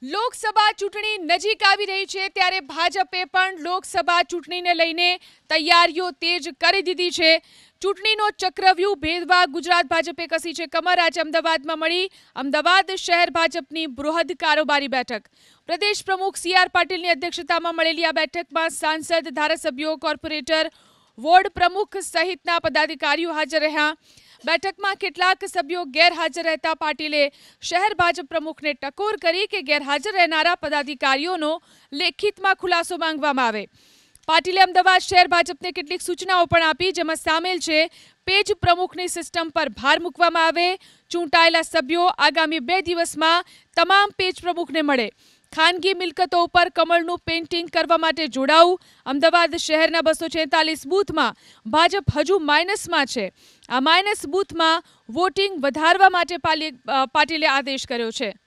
લોકસભા ચૂંટણી નજીક આવી રહી છે ત્યારે ભાજપે પણ લોકસભા ચૂંટણીને લઈને તૈયારીઓ તેજ કરી દીધી છે. ચૂંટણીનો ચક્રવ્યૂહ ભેદવા ગુજરાત ભાજપે કસી છે કમર. આજે અમદાવાદમાં મળી અમદાવાદ શહેર ભાજપની બૃહદ કારોબારી બેઠક. પ્રદેશ પ્રમુખ સી.આર. પાટીલની અધ્યક્ષતામાં મળેલી આ બેઠકમાં સાંસદ, ધારાસભ્યો, કોર્પોરેટર, વોર્ડ પ્રમુખ સહિતના પદાધિકારીઓ હાજર રહ્યા. બેઠકમાં કેટલાક સભ્યો ગેરહાજર રહેતા પાટીલે શહેર ભાજપ પ્રમુખને ટકોર કરી કે ગેરહાજર રહેનારા પદાધિકારીઓનો લેખિતમાં ખુલાસો માંગવામાં આવે. પાટીલે અમદાવાદ શહેર ભાજપને કેટલીક સૂચનાઓ પણ આપી, જેમાં સામેલ છે પેજ પ્રમુખની સિસ્ટમ પર ભાર મૂકવામાં આવે, ચૂંટાયેલા સભ્યો આગામી 2 દિવસમાં તમામ પેજ પ્રમુખને મળે, ખાનગી મિલકતો ઉપર કમળનું પેઇન્ટિંગ કરવા માટે જોડાવું. અમદાવાદ શહેરના 246 બૂથમાં ભાજપ હજુ માઇનસમાં છે. આ માઇનસ બૂથમાં વોટિંગ વધારવા માટે પાટીલે આદેશ કર્યો છે.